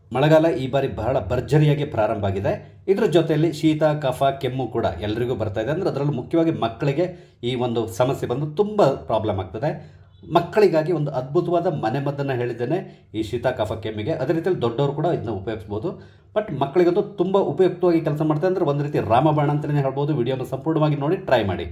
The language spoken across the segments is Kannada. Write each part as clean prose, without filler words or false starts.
ಮಳೆಗಾಲ ಈ ಬಾರಿ ಬಹಳ ಭರ್ಜರಿಯಾಗಿ ಪ್ರಾರಂಭ ಆಗಿದೆ. ಇದರ ಜೊತೆಯಲ್ಲಿ ಶೀತ, ಕಫ, ಕೆಮ್ಮು ಕೂಡ ಎಲ್ಲರಿಗೂ ಬರ್ತಾ ಇದೆ. ಅಂದರೆ ಅದರಲ್ಲೂ ಮುಖ್ಯವಾಗಿ ಮಕ್ಕಳಿಗೆ ಈ ಒಂದು ಸಮಸ್ಯೆ ಬಂದು ತುಂಬ ಪ್ರಾಬ್ಲಮ್ ಆಗ್ತದೆ. ಮಕ್ಕಳಿಗಾಗಿ ಒಂದು ಅದ್ಭುತವಾದ ಮನೆಮದ್ದನ್ನು ಹೇಳಿದ್ದೇನೆ ಈ ಶೀತ, ಕಫ, ಕೆಮ್ಮಿಗೆ. ಅದೇ ರೀತಿಯಲ್ಲಿ ದೊಡ್ಡವರು ಕೂಡ ಇದನ್ನ ಉಪಯೋಗಿಸ್ಬೋದು. ಬಟ್ ಮಕ್ಕಳಿಗಂತೂ ತುಂಬ ಉಪಯುಕ್ತವಾಗಿ ಕೆಲಸ ಮಾಡ್ತಾರೆ. ಅಂದರೆ ಒಂದು ರೀತಿ ರಾಮಬಾಣ ಅಂತಲೇ ಹೇಳ್ಬೋದು. ವಿಡಿಯೋನ ಸಂಪೂರ್ಣವಾಗಿ ನೋಡಿ ಟ್ರೈ ಮಾಡಿ.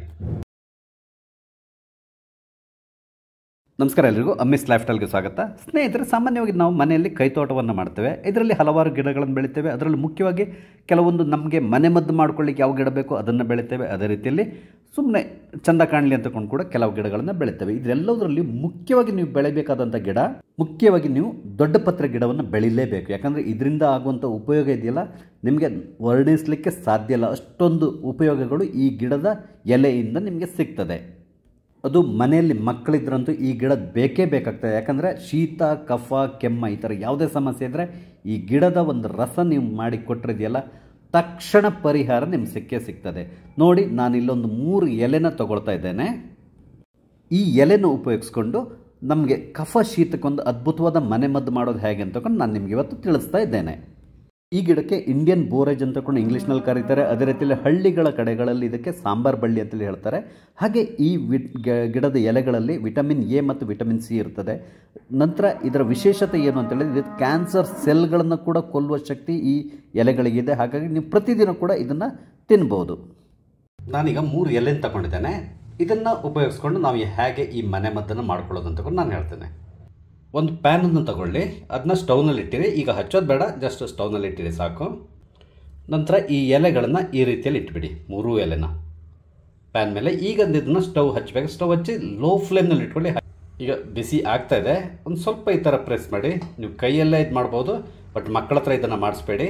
ನಮಸ್ಕಾರ ಎಲ್ಲರಿಗೂ, ಅಮ್ಮಿಸ್ ಲೈಫ್ ಸ್ಟೈಲ್ಗೆ ಸ್ವಾಗತ. ಸ್ನೇಹಿತರೆ, ಸಾಮಾನ್ಯವಾಗಿ ನಾವು ಮನೆಯಲ್ಲಿ ಕೈತೋಟವನ್ನು ಮಾಡ್ತೇವೆ. ಇದರಲ್ಲಿ ಹಲವಾರು ಗಿಡಗಳನ್ನು ಬೆಳಿತೇವೆ. ಅದರಲ್ಲಿ ಮುಖ್ಯವಾಗಿ ಕೆಲವೊಂದು ನಮಗೆ ಮನೆಮದ್ದು ಮಾಡ್ಕೊಳ್ಳಿಕ್ಕೆ ಯಾವ ಗಿಡ ಬೇಕೋ ಅದನ್ನು ಬೆಳಿತೇವೆ. ಅದೇ ರೀತಿಯಲ್ಲಿ ಸುಮ್ಮನೆ ಚಂದ ಕಾಣಲಿ ಅಂತಕೊಂಡು ಕೂಡ ಕೆಲವು ಗಿಡಗಳನ್ನು ಬೆಳಿತೇವೆ. ಇದೆಲ್ಲದರಲ್ಲಿ ಮುಖ್ಯವಾಗಿ ನೀವು ಬೆಳಿಬೇಕಾದಂಥ ಗಿಡ, ಮುಖ್ಯವಾಗಿ ನೀವು ದೊಡ್ಡ ಪತ್ರೆ ಗಿಡವನ್ನು ಬೆಳಿಲೇಬೇಕು. ಯಾಕಂದರೆ ಇದರಿಂದ ಆಗುವಂಥ ಉಪಯೋಗ ಇದೆಯಲ್ಲ, ನಿಮಗೆ ವರ್ಣಿಸಲಿಕ್ಕೆ ಸಾಧ್ಯ ಇಲ್ಲ. ಅಷ್ಟೊಂದು ಉಪಯೋಗಗಳು ಈ ಗಿಡದ ಎಲೆಯಿಂದ ನಿಮಗೆ ಸಿಗ್ತದೆ. ಅದು ಮನೆಯಲ್ಲಿ ಮಕ್ಕಳಿದ್ರಂತೂ ಈ ಗಿಡ ಬೇಕೇ ಬೇಕಾಗ್ತದೆ. ಯಾಕಂದರೆ ಶೀತ, ಕಫ, ಕೆಮ್ಮ ಈ ಥರ ಯಾವುದೇ ಸಮಸ್ಯೆ ಇದ್ದರೆ ಈ ಗಿಡದ ಒಂದು ರಸ ನೀವು ಮಾಡಿ ಕೊಟ್ಟಿದೆಯಲ್ಲ, ತಕ್ಷಣ ಪರಿಹಾರ ನಿಮ್ಗೆ ಸಿಕ್ಕೇ ಸಿಗ್ತದೆ. ನೋಡಿ, ನಾನು ಇಲ್ಲೊಂದು 3 ಎಲೆನ ತಗೊಳ್ತಾ ಇದ್ದೇನೆ. ಈ ಎಲೆನ ಉಪಯೋಗಿಸ್ಕೊಂಡು ನಮಗೆ ಕಫ, ಶೀತಕ್ಕೊಂದು ಅದ್ಭುತವಾದ ಮನೆಮದ್ದು ಮಾಡೋದು ಹೇಗೆ ಅಂತಕೊಂಡು ನಾನು ನಿಮಗೆ ಇವತ್ತು ತಿಳಿಸ್ತಾ ಇದ್ದೇನೆ. ಈ ಗಿಡಕ್ಕೆ ಇಂಡಿಯನ್ ಬೋರೇಜ್ ಅಂತಕೊಂಡು ಇಂಗ್ಲೀಷ್ನಲ್ಲಿ ಕರೀತಾರೆ. ಅದೇ ರೀತಿಯಲ್ಲಿ ಹಳ್ಳಿಗಳ ಕಡೆಗಳಲ್ಲಿ ಇದಕ್ಕೆ ಸಾಂಬಾರ್ ಬಳ್ಳಿ ಅಂತೇಳಿ ಹೇಳ್ತಾರೆ. ಹಾಗೆ ಈ ಗಿಡದ ಎಲೆಗಳಲ್ಲಿ ವಿಟಮಿನ್ ಎ ಮತ್ತು ವಿಟಮಿನ್ ಸಿ ಇರ್ತದೆ. ನಂತರ ಇದರ ವಿಶೇಷತೆ ಏನು ಅಂತೇಳಿದ್ರೆ, ಇದು ಕ್ಯಾನ್ಸರ್ ಸೆಲ್ಗಳನ್ನು ಕೂಡ ಕೊಲ್ಲುವ ಶಕ್ತಿ ಈ ಎಲೆಗಳಿಗಿದೆ. ಹಾಗಾಗಿ ನೀವು ಪ್ರತಿದಿನ ಕೂಡ ಇದನ್ನು ತಿನ್ಬೋದು. ನಾನೀಗ 3 ಎಲೆನ ತಗೊಂಡಿದ್ದೇನೆ. ಇದನ್ನು ಉಪಯೋಗಿಸ್ಕೊಂಡು ನಾವು ಹೇಗೆ ಈ ಮನೆಮದ್ದನ್ನು ಮಾಡ್ಕೊಳ್ಳೋದು ಅಂತಕೊಂಡು ನಾನು ಹೇಳ್ತೇನೆ. ಒಂದು ಪ್ಯಾನನ್ನು ತಗೊಳ್ಳಿ, ಅದನ್ನ ಸ್ಟವ್ನಲ್ಲಿ ಇಟ್ಟಿರಿ. ಈಗ ಹಚ್ಚೋದು ಬೇಡ, ಜಸ್ಟ್ ಸ್ಟವ್ನಲ್ಲಿ ಇಟ್ಟಿರಿ ಸಾಕು. ನಂತರ ಈ ಎಲೆಗಳನ್ನು ಈ ರೀತಿಯಲ್ಲಿ ಇಟ್ಬಿಡಿ, 3 ಎಲೆನ ಪ್ಯಾನ್ ಮೇಲೆ. ಈಗ ಇದನ್ನು ಸ್ಟವ್ ಹಚ್ಚಬೇಕು. ಸ್ಟವ್ ಹಚ್ಚಿ ಲೋ ಫ್ಲೇಮ್ನಲ್ಲಿ ಇಟ್ಕೊಳ್ಳಿ. ಈಗ ಬಿಸಿ ಆಗ್ತಾ ಇದೆ. ಒಂದು ಸ್ವಲ್ಪ ಈ ಥರ ಪ್ರೆಸ್ ಮಾಡಿ. ನೀವು ಕೈಯಲ್ಲೇ ಇದು ಮಾಡ್ಬೋದು, ಬಟ್ ಮಕ್ಕಳ ಹತ್ರ ಇದನ್ನು ಮಾಡಿಸ್ಬೇಡಿ.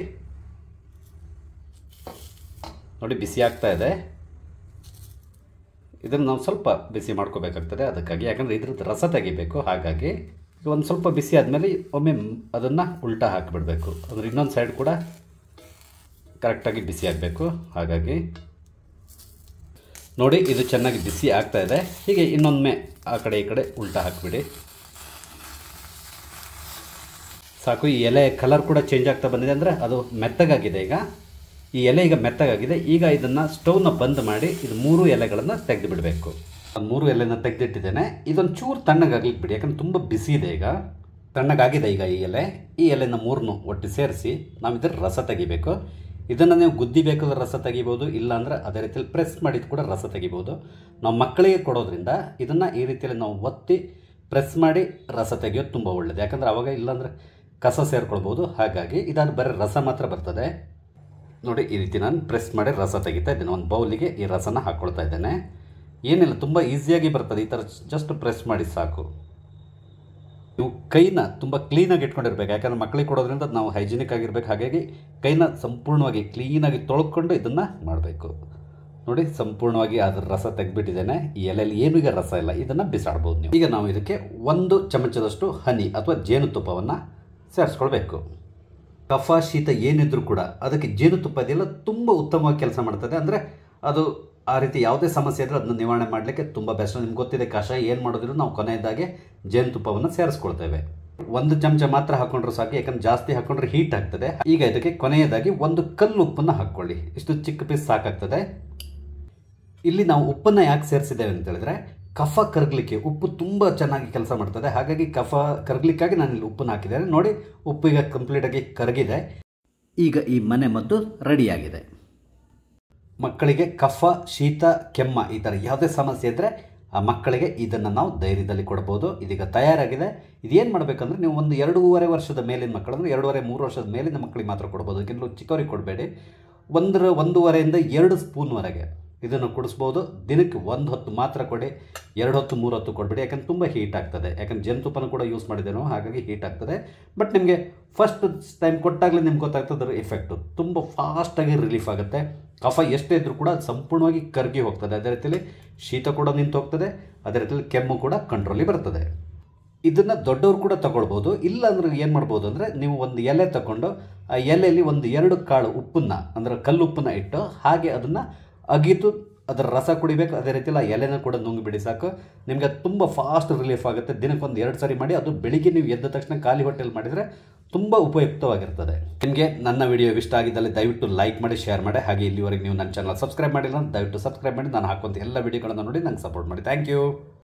ನೋಡಿ, ಬಿಸಿ ಆಗ್ತಾ ಇದೆ. ಇದನ್ನು ನಾವು ಸ್ವಲ್ಪ ಬಿಸಿ ಮಾಡ್ಕೋಬೇಕಾಗ್ತದೆ ಅದಕ್ಕಾಗಿ, ಯಾಕಂದರೆ ಇದ್ರದ್ದು ರಸ ತೆಗಿಬೇಕು. ಹಾಗಾಗಿ ಒಂದು ಸ್ವಲ್ಪ ಬಿಸಿ ಆದಮೇಲೆ ಒಮ್ಮೆ ಅದನ್ನು ಉಲ್ಟಾ ಹಾಕಿಬಿಡಬೇಕು. ಅಂದರೆ ಇನ್ನೊಂದು ಸೈಡ್ ಕೂಡ ಕರೆಕ್ಟಾಗಿ ಬಿಸಿ ಆಗಬೇಕು. ಹಾಗಾಗಿ ನೋಡಿ, ಇದು ಚೆನ್ನಾಗಿ ಬಿಸಿ ಆಗ್ತಾ ಇದೆ. ಹೀಗೆ ಇನ್ನೊಮ್ಮೆ ಆ ಕಡೆ ಈ ಕಡೆ ಉಲ್ಟಾ ಹಾಕಿಬಿಡಿ ಸಾಕು. ಈ ಎಲೆ ಕಲರ್ ಕೂಡ ಚೇಂಜ್ ಆಗ್ತಾ ಬಂದಿದೆ, ಅಂದರೆ ಅದು ಮೆತ್ತಗಾಗಿದೆ. ಈಗ ಈ ಎಲೆ ಈಗ ಮೆತ್ತಗಾಗಿದೆ. ಈಗ ಇದನ್ನು ಸ್ಟವ್ನ ಬಂದ್ ಮಾಡಿ ಇದು 3 ಎಲೆಗಳನ್ನು ತೆಗೆದು ಬಿಡಬೇಕು. 3 ಎಲೆನ ತೆಗೆದಿಟ್ಟಿದ್ದೇನೆ. ಇದೊಂದು ಚೂರು ತಣ್ಣಗಾಗ್ಲಿಕ್ಕೆ ಬಿಡಿ, ಯಾಕಂದರೆ ತುಂಬ ಬಿಸಿ ಇದೆ. ಈಗ ತಣ್ಣಗಾಗಿದೆ. ಈಗ ಈ ಎಲೆನ 3 ಒಟ್ಟು ಸೇರಿಸಿ ನಾವು ಇದರ ರಸ ತೆಗಿಬೇಕು. ಇದನ್ನು ನೀವು ಗುದ್ದಿ ಬೇಕಾದ್ರೆ ರಸ ತೆಗಿಬೋದು, ಇಲ್ಲಾಂದರೆ ಅದೇ ರೀತಿಯಲ್ಲಿ ಪ್ರೆಸ್ ಮಾಡಿದ್ದು ಕೂಡ ರಸ ತೆಗಿಬೋದು. ನಾವು ಮಕ್ಕಳಿಗೆ ಕೊಡೋದ್ರಿಂದ ಇದನ್ನು ಈ ರೀತಿಯಲ್ಲಿ ನಾವು ಒತ್ತಿ ಪ್ರೆಸ್ ಮಾಡಿ ರಸ ತೆಗೆಯೋದು ತುಂಬ ಒಳ್ಳೆಯದು. ಯಾಕಂದರೆ ಅವಾಗ ಇಲ್ಲಾಂದರೆ ಕಸ ಸೇರ್ಕೊಳ್ಬೋದು. ಹಾಗಾಗಿ ಇದಾದ ಬರೀ ರಸ ಮಾತ್ರ ಬರ್ತದೆ. ನೋಡಿ, ಈ ರೀತಿ ನಾನು ಪ್ರೆಸ್ ಮಾಡಿ ರಸ ತೆಗಿತಾ ಇದ್ದೇನೆ. ಒಂದು ಬೌಲಿಗೆ ಈ ರಸನ ಹಾಕ್ಕೊಳ್ತಾ ಇದ್ದೇನೆ. ಏನಿಲ್ಲ, ತುಂಬ ಈಸಿಯಾಗಿ ಬರ್ತದೆ. ಈ ಥರ ಜಸ್ಟ್ ಪ್ರೆಸ್ ಮಾಡಿ ಸಾಕು. ನೀವು ಕೈನ ತುಂಬ ಕ್ಲೀನಾಗಿ ಇಟ್ಕೊಂಡಿರ್ಬೇಕು. ಯಾಕಂದರೆ ಮಕ್ಕಳಿಗೆ ಕೊಡೋದ್ರಿಂದ ನಾವು ಹೈಜಿನಿಕ್ ಆಗಿರ್ಬೇಕು. ಹಾಗಾಗಿ ಕೈನ ಸಂಪೂರ್ಣವಾಗಿ ಕ್ಲೀನಾಗಿ ತೊಳ್ಕೊಂಡು ಇದನ್ನು ಮಾಡಬೇಕು. ನೋಡಿ, ಸಂಪೂರ್ಣವಾಗಿ ಅದರ ರಸ ತೆಗೆದುಬಿಟ್ಟಿದ್ದೇನೆ. ಈ ಎಲೆಯಲ್ಲಿ ಏನೂ ಈಗ ರಸ ಇಲ್ಲ. ಇದನ್ನು ಬಿಸಾಡ್ಬೋದು ನೀವು. ಈಗ ನಾವು ಇದಕ್ಕೆ 1 ಚಮಚದಷ್ಟು ಹನಿ ಅಥವಾ ಜೇನುತುಪ್ಪವನ್ನು ಸೇರಿಸ್ಕೊಳ್ಬೇಕು. ಕಫ, ಶೀತ ಏನಿದ್ರೂ ಕೂಡ ಅದಕ್ಕೆ ಜೇನುತುಪ್ಪ ಇದೆಯಲ್ಲ ತುಂಬ ಉತ್ತಮವಾಗಿ ಕೆಲಸ ಮಾಡ್ತದೆ. ಅಂದರೆ ಅದು ಆ ರೀತಿ ಯಾವುದೇ ಸಮಸ್ಯೆ ಇದ್ದರೆ ಅದನ್ನು ನಿವಾರಣೆ ಮಾಡಲಿಕ್ಕೆ ತುಂಬ ಬೆಸ್ಟ್. ನಿಮ್ಗೆ ಗೊತ್ತಿದೆ, ಕಷಾಯ ಏನು ಮಾಡೋದಿದ್ರು ನಾವು ಕೊನೆಯದಾಗಿ ಜೇನುತುಪ್ಪವನ್ನು ಸೇರಿಸ್ಕೊಳ್ತೇವೆ. 1 ಚಮಚ ಮಾತ್ರ ಹಾಕೊಂಡ್ರೆ ಸಾಕು, ಯಾಕಂದ್ರೆ ಜಾಸ್ತಿ ಹಾಕೊಂಡ್ರೆ ಹೀಟ್ ಆಗ್ತದೆ. ಈಗ ಇದಕ್ಕೆ ಕೊನೆಯದಾಗಿ 1 ಕಲ್ಲು ಉಪ್ಪನ್ನು ಹಾಕ್ಕೊಳ್ಳಿ. ಇಷ್ಟು ಚಿಕ್ಕ ಪೀಸ್ ಸಾಕಾಗ್ತದೆ. ಇಲ್ಲಿ ನಾವು ಉಪ್ಪನ್ನು ಯಾಕೆ ಸೇರಿಸಿದ್ದೇವೆ ಅಂತ ಹೇಳಿದ್ರೆ, ಕಫ ಕರಗಲಿಕ್ಕೆ ಉಪ್ಪು ತುಂಬ ಚೆನ್ನಾಗಿ ಕೆಲಸ ಮಾಡ್ತದೆ. ಹಾಗಾಗಿ ಕಫ ಕರಗಲಿಕ್ಕಾಗಿ ನಾನು ಇಲ್ಲಿ ಉಪ್ಪನ್ನು ಹಾಕಿದ್ದೇನೆ. ನೋಡಿ, ಉಪ್ಪು ಈಗ ಕಂಪ್ಲೀಟಾಗಿ ಕರಗಿದೆ. ಈಗ ಈ ಮನೆಮದ್ದು ರೆಡಿಯಾಗಿದೆ. ಮಕ್ಕಳಿಗೆ ಕಫ, ಶೀತ, ಕೆಮ್ಮ ಈ ಥರ ಯಾವುದೇ ಸಮಸ್ಯೆ ಇದ್ದರೆ ಆ ಮಕ್ಕಳಿಗೆ ಇದನ್ನು ನಾವು ಧೈರ್ಯದಲ್ಲಿ ಕೊಡ್ಬೋದು. ಇದೀಗ ತಯಾರಾಗಿದೆ. ಇದೇನು ಮಾಡಬೇಕಂದ್ರೆ, ನೀವು ಒಂದು 2.5 ವರ್ಷದ ಮೇಲಿನ ಮಕ್ಕಳು, ಅಂದರೆ 2.5-3 ವರ್ಷದ ಮೇಲಿನ ಮಕ್ಕಳಿಗೆ ಮಾತ್ರ ಕೊಡ್ಬೋದು. ಯಾಕೆಂದರೆ ಚಿಕ್ಕವರಿಗೆ ಕೊಡಬೇಡಿ. 1.5ರಿಂದ 2 ಸ್ಪೂನ್ವರೆಗೆ ಇದನ್ನು ಕುಡಿಸ್ಬೋದು. ದಿನಕ್ಕೆ 1 ಹೊತ್ತು ಮಾತ್ರ ಕೊಡಿ, 2 ಹೊತ್ತು 3 ಹೊತ್ತು ಕೊಡಬೇಡಿ. ಯಾಕಂದ್ರೆ ತುಂಬ ಹೀಟ್ ಆಗ್ತದೆ. ಯಾಕಂದ್ರೆ ಜೇನುತುಪ್ಪನ ಕೂಡ ಯೂಸ್ ಮಾಡಿದ್ದೇನೋ, ಹಾಗಾಗಿ ಹೀಟ್ ಆಗ್ತದೆ. ಬಟ್ ನಿಮಗೆ ಫಸ್ಟ್ ಟೈಮ್ ಕೊಟ್ಟಾಗಲೇ ನಿಮ್ಗೆ ಗೊತ್ತಾಗ್ತದೆ ಅದರ ಎಫೆಕ್ಟು. ತುಂಬ ಫಾಸ್ಟಾಗಿ ರಿಲೀಫ್ ಆಗುತ್ತೆ. ಕಫ ಎಷ್ಟೇ ಇದ್ದರೂ ಕೂಡ ಸಂಪೂರ್ಣವಾಗಿ ಕರಗಿ ಹೋಗ್ತದೆ. ಅದೇ ರೀತಿಯಲ್ಲಿ ಶೀತ ಕೂಡ ನಿಂತು ಹೋಗ್ತದೆ. ಅದೇ ರೀತಿಯಲ್ಲಿ ಕೆಮ್ಮು ಕೂಡ ಕಂಟ್ರೋಲಿಗೆ ಬರ್ತದೆ. ಇದನ್ನು ದೊಡ್ಡವರು ಕೂಡ ತಗೊಳ್ಬೋದು. ಇಲ್ಲಾಂದ್ರೆ ಏನು ಮಾಡ್ಬೋದು ಅಂದರೆ, ನೀವು ಒಂದು ಎಲೆ ತಗೊಂಡು ಆ ಎಲೆಯಲ್ಲಿ 1-2 ಕಾಳು ಉಪ್ಪನ್ನು, ಅಂದರೆ ಕಲ್ಲುಪ್ಪನ್ನು ಇಟ್ಟು ಹಾಗೆ ಅದನ್ನು ಅಗಿದು ಅದರ ರಸ ಕುಡಿಬೇಕು, ಅದೇ ರೀತಿ ಆ ಎಲೆನ ಕೂಡ ನುಂಗಿಬಿಡಿ ಸಾಕು. ನಿಮಗೆ ತುಂಬ ಫಾಸ್ಟ್ ರಿಲೀಫ್ ಆಗುತ್ತೆ. ದಿನಕ್ಕೊಂದು 2 ಸಾರಿ ಮಾಡಿ, ಅದು ಬೆಳಿಗ್ಗೆ ನೀವು ಎದ್ದ ತಕ್ಷಣ ಖಾಲಿ ಹೊಟ್ಟೆಲಿ ಮಾಡಿದರೆ ತುಂಬ ಉಪಯುಕ್ತವಾಗಿರ್ತದೆ. ನಿಮಗೆ ನನ್ನ ವಿಡಿಯೋ ಇಷ್ಟ ಆಗಿದ್ದಲ್ಲಿ ದಯವಿಟ್ಟು ಲೈಕ್ ಮಾಡಿ, ಶೇರ್ ಮಾಡಿ. ಹಾಗೆ ಇಲ್ಲಿವರೆಗೆ ನೀವು ನನ್ನ ಚಾನಲ್ ಸಬ್ಸ್ಕ್ರೈಬ್ ಮಾಡಿಲ್ಲ, ದಯವಿಟ್ಟು ಸಬ್ಸ್ಕ್ರೈಬ್ ಮಾಡಿ. ನಾನು ಹಾಕುವಂಥ ಎಲ್ಲ ವಿಡಿಯೋಗಳನ್ನು ನೋಡಿ ನಂಗೆ ಸಪೋರ್ಟ್ ಮಾಡಿ. Thank you.